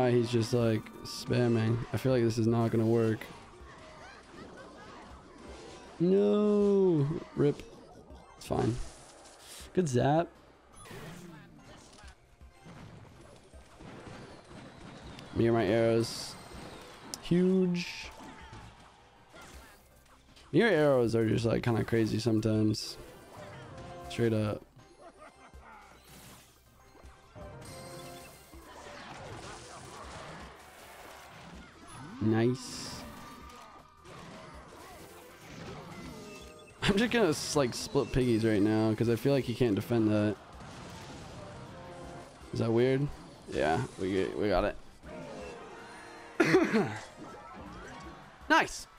why he's just like spamming. I feel like this is not gonna work. No, rip. It's fine. Good zap. Me and my arrows. Huge. Your arrows are just like kind of crazy sometimes. Straight up. Nice. I'm just gonna like split piggies right now because I feel like he can't defend that. Is that weird? Yeah, we got it. Nice.